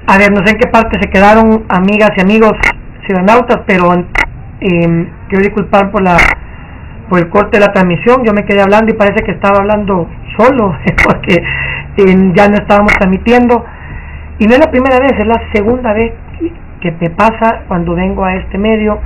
A ver, no sé en qué parte se quedaron, amigas y amigos ciudadanautas, pero quiero disculpar por el corte de la transmisión. Yo me quedé hablando y parece que estaba hablando solo, porque ya no estábamos transmitiendo. Y no es la primera vez, es la segunda vez que me pasa cuando vengo a este medio.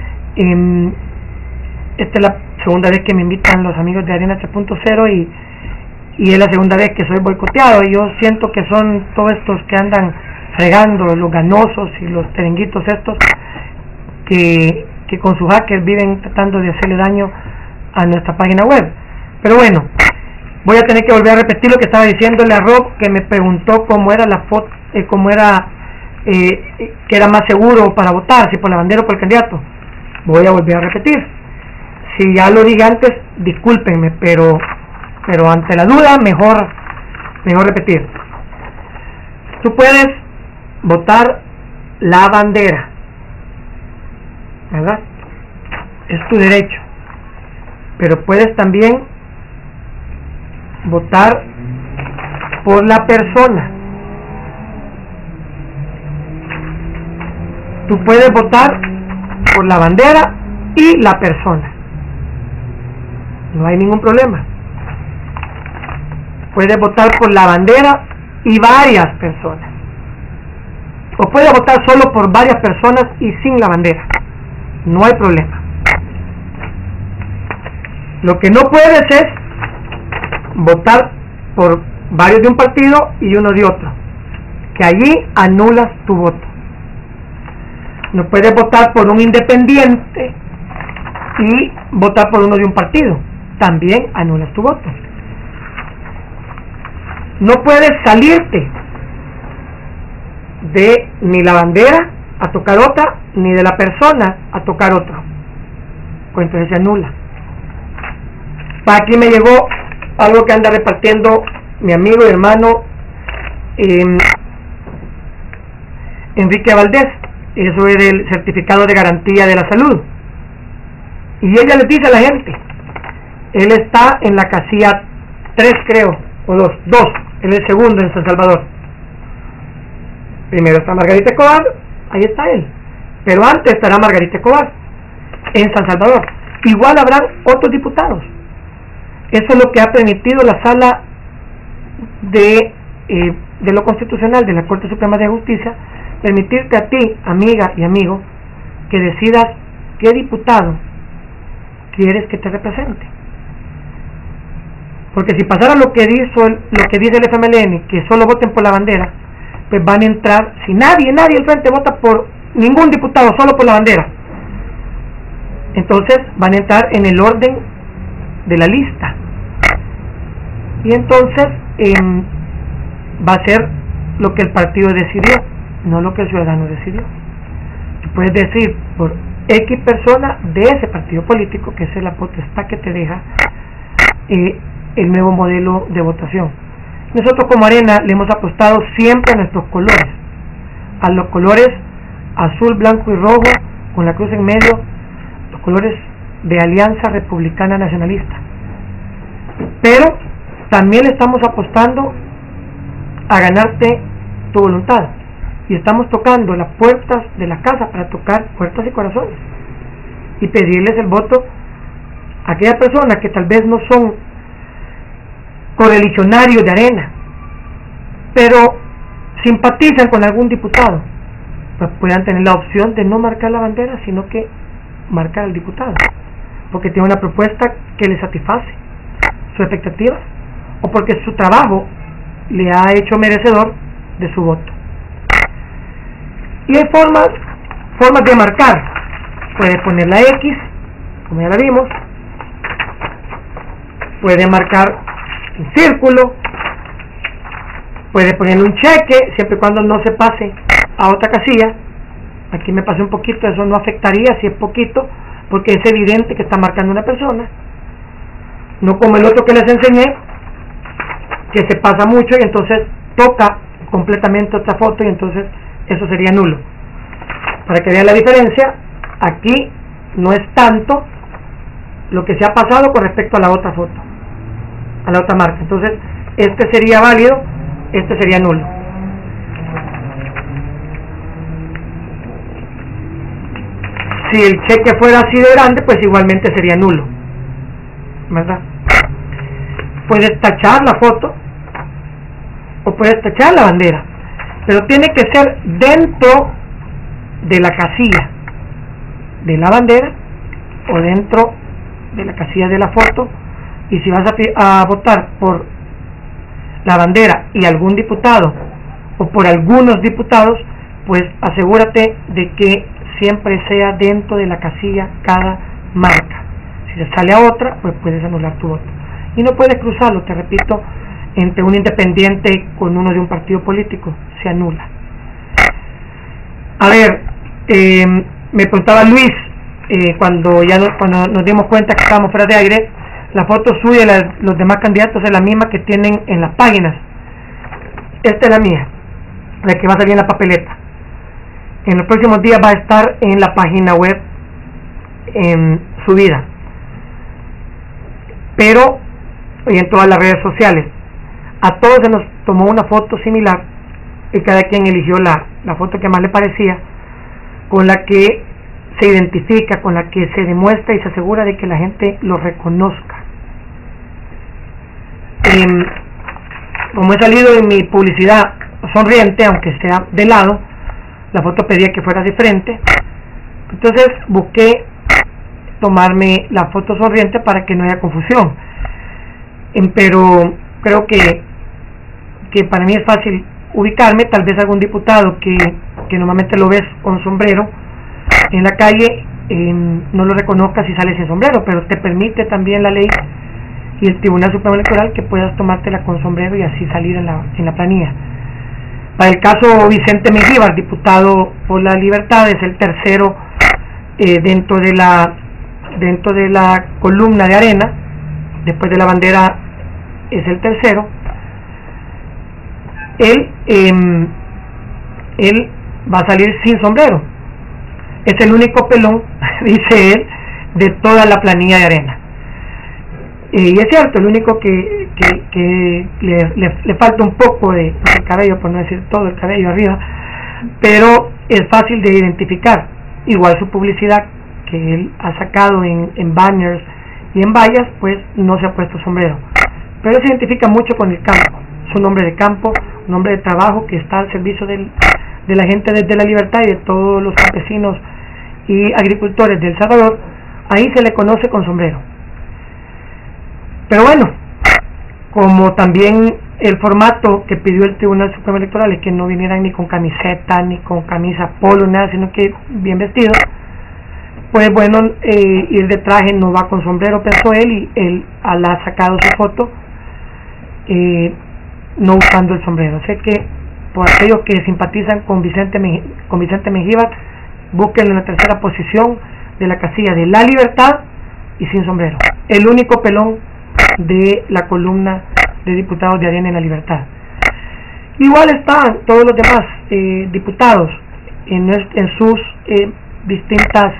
Esta es la segunda vez que me invitan los amigos de Arena 3.0 y es la segunda vez que soy boicoteado. Y yo siento que son todos estos que andan fregando, los ganosos y los terenguitos estos que con sus hackers viven tratando de hacerle daño a nuestra página web. Pero bueno, voy a tener que volver a repetir lo que estaba diciéndole a Rob, que me preguntó cómo era la foto, que era más seguro para votar, si por la bandera o por el candidato. Voy a volver a repetir. Si ya lo dije antes, discúlpenme, pero ante la duda mejor repetir. Tú puedes votar la bandera, ¿verdad? Es tu derecho, pero puedes también votar por la persona. Tú puedes votar por la bandera y la persona, no hay ningún problema. Puedes votar por la bandera y varias personas, o puedes votar solo por varias personas y sin la bandera, no hay problema. Lo que no puedes es votar por varios de un partido y uno de otro, que allí anulas tu voto. No puedes votar por un independiente y votar por uno de un partido, también anulas tu voto. No puedes salirte de ni la bandera a tocar otra, ni de la persona a tocar otro, pues entonces se anula. Para aquí me llegó algo que anda repartiendo mi amigo y hermano Enrique Valdés. Eso es el certificado de garantía de la salud, y ella les dice a la gente, él está en la casilla 3, creo, o 2, él es el segundo en San Salvador. Primero está Margarita Escobar, ahí está él, pero antes estará Margarita Escobar en San Salvador. Igual habrán otros diputados. Eso es lo que ha permitido la sala de lo constitucional de la Corte Suprema de Justicia, permitirte a ti, amiga y amigo, que decidas qué diputado quieres que te represente. Porque si pasara lo que dice el FMLN, que solo voten por la bandera, pues van a entrar, si nadie al frente vota por ningún diputado, solo por la bandera, entonces van a entrar en el orden de la lista, y entonces va a ser lo que el partido decidió, no lo que el ciudadano decidió. Tú puedes decir por X persona de ese partido político, que esa es la potestad que te deja el nuevo modelo de votación. Nosotros como Arena le hemos apostado siempre a nuestros colores, a los colores azul, blanco y rojo, con la cruz en medio, los colores de Alianza Republicana Nacionalista. Pero también le estamos apostando a ganarte tu voluntad, y estamos tocando las puertas de la casa para tocar puertas y corazones y pedirles el voto a aquellas personas que tal vez no son correligionarios de Arena, pero simpatizan con algún diputado, pues puedan tener la opción de no marcar la bandera, sino que marcar al diputado, porque tiene una propuesta que le satisface sus expectativas, o porque su trabajo le ha hecho merecedor de su voto. Y hay formas de marcar. Puede poner la X, como ya la vimos, puede marcar un círculo, puede ponerle un cheque, siempre y cuando no se pase a otra casilla. Aquí me pasé un poquito, eso no afectaría si es poquito, porque es evidente que está marcando una persona, no como el otro que les enseñé, que se pasa mucho y entonces toca completamente otra foto, y entonces eso sería nulo. Para que vean la diferencia, aquí no es tanto lo que se ha pasado con respecto a la otra foto, a la otra marca. Entonces este sería válido, este sería nulo. si el cheque fuera así de grande, pues igualmente sería nulo, ¿verdad? Puedes tachar la foto o puedes tachar la bandera, pero tiene que ser dentro de la casilla de la bandera o dentro de la casilla de la foto. Y si vas a votar por la bandera y algún diputado o por algunos diputados, pues asegúrate de que siempre sea dentro de la casilla cada marca. Si se sale a otra, pues puedes anular tu voto y no puedes cruzarlo, te repito, entre un independiente con uno de un partido político, se anula. A ver, me preguntaba Luis, cuando nos dimos cuenta que estábamos fuera de aire, la foto suya y los demás candidatos es la misma que tienen en las páginas. Esta es la mía, la que va a salir en la papeleta. En los próximos días va a estar en la página web subida, pero y en todas las redes sociales. A todos se nos tomó una foto similar y cada quien eligió la foto que más le parecía, con la que se identifica, con la que se demuestra y se asegura de que la gente lo reconozca. Como he salido en mi publicidad sonriente, aunque sea de lado, la foto pedía que fuera de frente, entonces busqué tomarme la foto sonriente para que no haya confusión. Pero creo que para mí es fácil ubicarme. Tal vez algún diputado que normalmente lo ves con sombrero en la calle no lo reconozca si sale sin sombrero, pero te permite también la ley y el Tribunal Supremo Electoral que puedas tomártela con sombrero y así salir en la planilla. Para el caso Vicente Mengíbar, diputado por la Libertad, es el tercero dentro de la columna de arena, después de la bandera es el tercero. Él va a salir sin sombrero, es el único pelón, dice él, de toda la planilla de arena. Y es cierto, el único que le falta un poco de cabello, por no decir todo el cabello arriba, pero es fácil de identificar. Igual su publicidad que él ha sacado en banners y en vallas, pues no se ha puesto sombrero, pero se identifica mucho con el campo. Es un hombre de campo, un hombre de trabajo que está al servicio de la gente desde la Libertad y de todos los campesinos y agricultores de El Salvador. Ahí se le conoce con sombrero. Pero bueno, como también el formato que pidió el Tribunal Supremo Electoral es que no vinieran ni con camiseta, ni con camisa polo, nada, sino que bien vestidos, pues bueno, ir de traje no va con sombrero, pensó él, y él ha sacado su foto no usando el sombrero. Así que por aquellos que simpatizan con Vicente Mengíbar, búsquenlo en la tercera posición de la casilla de la Libertad y sin sombrero, el único pelón de la columna de diputados de Arena en la Libertad. Igual están todos los demás diputados en sus distintas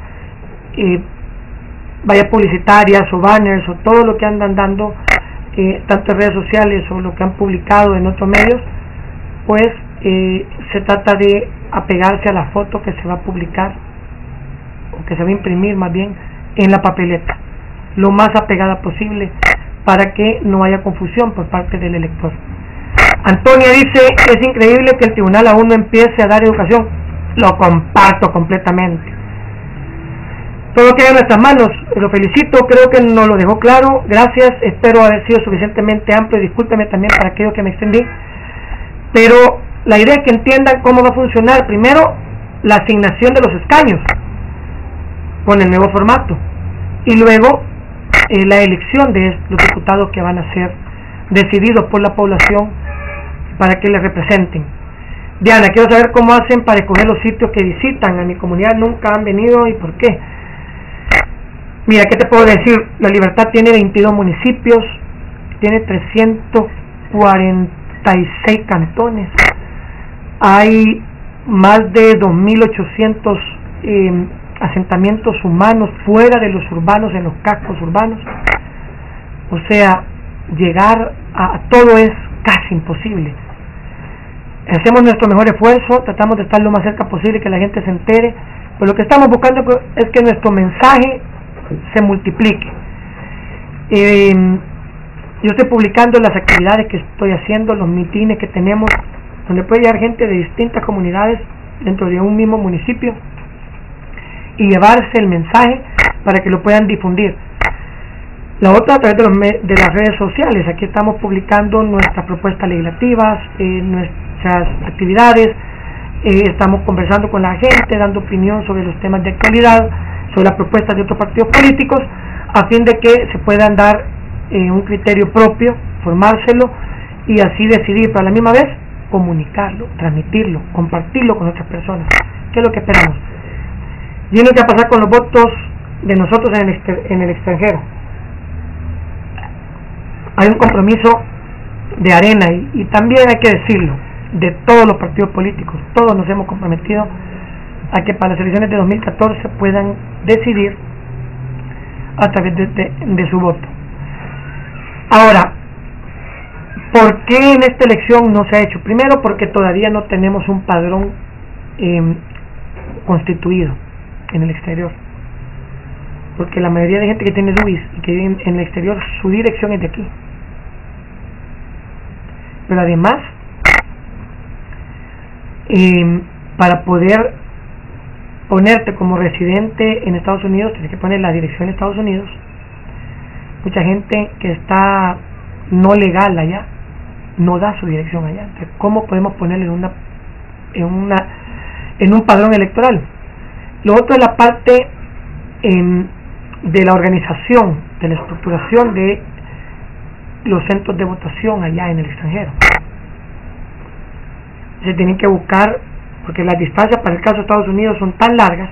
vallas publicitarias o banners o todo lo que andan dando, tanto en redes sociales o lo que han publicado en otros medios, pues se trata de apegarse a la foto que se va a publicar o que se va a imprimir más bien en la papeleta, lo más apegada posible para que no haya confusión por parte del elector. Antonia dice: es increíble que el tribunal aún no empiece a dar educación. Lo comparto completamente. Todo queda en nuestras manos. Lo felicito, creo que nos lo dejó claro. Gracias, espero haber sido suficientemente amplio. Discúlpeme también para aquello que me extendí, pero la idea es que entiendan cómo va a funcionar. Primero, la asignación de los escaños con el nuevo formato, y luego la elección de los diputados que van a ser decididos por la población para que les representen. Diana, quiero saber cómo hacen para escoger los sitios que visitan. A mi comunidad nunca han venido, ¿y por qué? Mira, ¿qué te puedo decir? La Libertad tiene 22 municipios, tiene 346 cantones, hay más de 2.800 asentamientos humanos fuera de los urbanos, en los cascos urbanos. O sea, llegar a todo es casi imposible. Hacemos nuestro mejor esfuerzo, tratamos de estar lo más cerca posible, que la gente se entere, Pues lo que estamos buscando es que nuestro mensaje se multiplique. Yo estoy publicando las actividades que estoy haciendo, los mitines que tenemos, donde puede llegar gente de distintas comunidades dentro de un mismo municipio y llevarse el mensaje para que lo puedan difundir. La otra a través de las redes sociales. Aquí estamos publicando nuestras propuestas legislativas, nuestras actividades, estamos conversando con la gente, dando opinión sobre los temas de actualidad, sobre las propuestas de otros partidos políticos, a fin de que se puedan dar un criterio propio, formárselo y así decidir, pero a la misma vez comunicarlo, transmitirlo, compartirlo con otras personas. ¿Qué es lo que esperamos? Y no qué va a pasar con los votos de nosotros en el extranjero. Hay un compromiso de Arena y también hay que decirlo, de todos los partidos políticos. Todos nos hemos comprometido a que para las elecciones de 2014 puedan decidir a través de su voto. Ahora, ¿por qué en esta elección no se ha hecho? Primero, porque todavía no tenemos un padrón constituido en el exterior. Porque la mayoría de gente que tiene DUIs y que vive en el exterior, su dirección es de aquí. Pero además, para poder ponerte como residente en Estados Unidos, tienes que poner la dirección de Estados Unidos. Mucha gente que está no legal allá no da su dirección allá. Entonces, ¿cómo podemos ponerle en un padrón electoral? Lo otro es la parte de la organización, de la estructuración de los centros de votación allá en el extranjero. Se tienen que buscar, porque las distancias para el caso de Estados Unidos son tan largas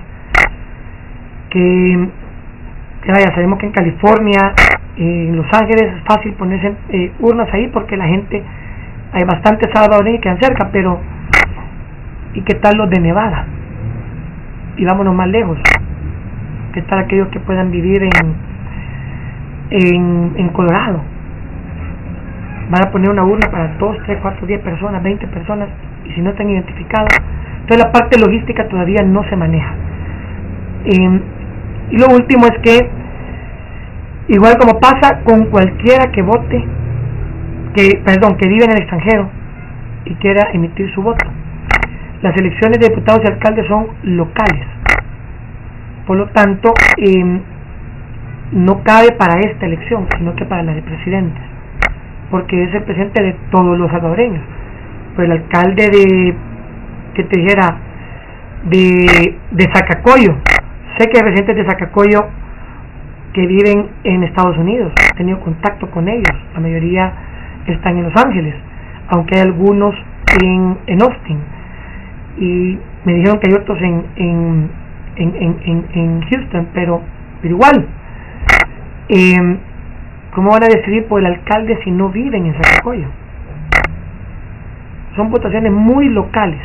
que ya sabemos que en California, en Los Ángeles es fácil ponerse urnas ahí porque la gente, hay bastantes salvadoreños que quedan cerca, pero ¿y qué tal los de Nevada? Y vámonos más lejos. ¿Qué tal aquellos que puedan vivir en Colorado? Van a poner una urna para 2, 3, 4, 10 personas, 20 personas, y si no están identificados, entonces la parte logística todavía no se maneja. Y lo último es que, igual como pasa con cualquiera que vote, que vive en el extranjero y quiera emitir su voto, las elecciones de diputados y alcaldes son locales. Por lo tanto, no cabe para esta elección, sino que para la de presidentes, porque es el presidente de todos los salvadoreños. Pues el alcalde de Zacacoyo, sé que hay residentes de Zacacoyo que viven en Estados Unidos, he tenido contacto con ellos, la mayoría están en Los Ángeles, aunque hay algunos en Austin, y me dijeron que hay otros en Houston, pero igual, ¿cómo van a decidir por el alcalde si no viven en Zacacoyo? Son votaciones muy locales.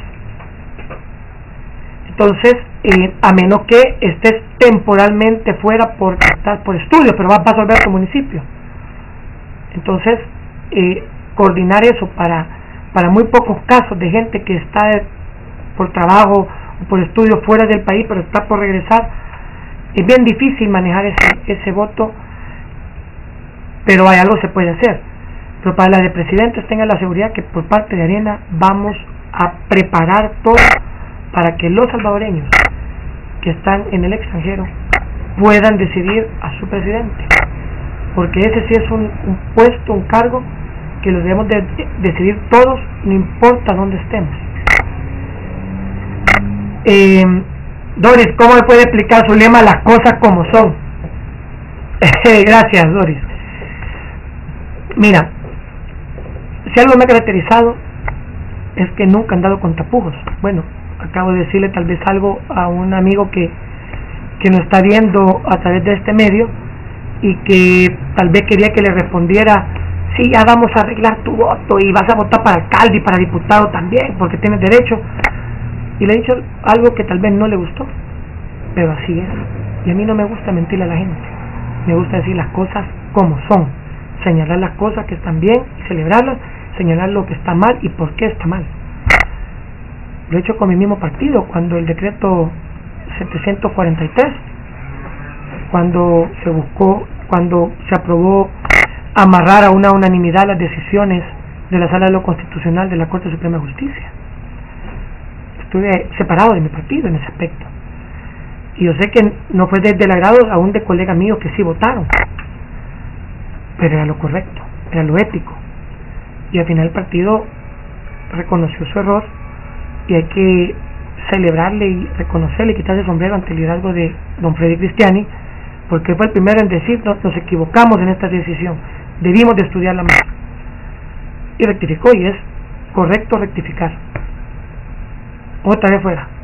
Entonces, a menos que estés temporalmente fuera porque estás por estudios, pero vas a volver a tu municipio. Entonces, coordinar eso para muy pocos casos de gente que está por trabajo o por estudio fuera del país, pero está por regresar, es bien difícil manejar ese voto, pero hay algo que se puede hacer. Pero para la de presidentes, tengan la seguridad que por parte de Arena vamos a preparar todo para que los salvadoreños que están en el extranjero puedan decidir a su presidente, porque ese sí es un puesto, un cargo que lo debemos de decidir todos, no importa dónde estemos. Doris, ¿cómo me puede explicar su lema, las cosas como son? Gracias, Doris. Mira, si algo me ha caracterizado es que nunca he andado con tapujos. Bueno, acabo de decirle tal vez algo a un amigo que nos está viendo a través de este medio y que tal vez quería que le respondiera: sí, ya vamos a arreglar tu voto y vas a votar para alcalde y para diputado también porque tienes derecho. Y le he dicho algo que tal vez no le gustó, pero así es. Y a mí no me gusta mentirle a la gente, me gusta decir las cosas como son, señalar las cosas que están bien y celebrarlas, señalar lo que está mal y por qué está mal. Lo he hecho con mi mismo partido. Cuando el decreto 1743, cuando se aprobó amarrar a una unanimidad las decisiones de la Sala de lo Constitucional de la Corte Suprema de Justicia. Estuve separado de mi partido en ese aspecto, y yo sé que no fue desde el agrado aún de colegas míos que sí votaron, pero era lo correcto, era lo ético, y al final el partido reconoció su error, y hay que celebrarle y reconocerle y quitarle el sombrero ante el liderazgo de don Freddy Cristiani, porque fue el primero en decir: nos equivocamos en esta decisión, debimos de estudiarla más, y rectificó, y es correcto rectificar. Otra vez fuera.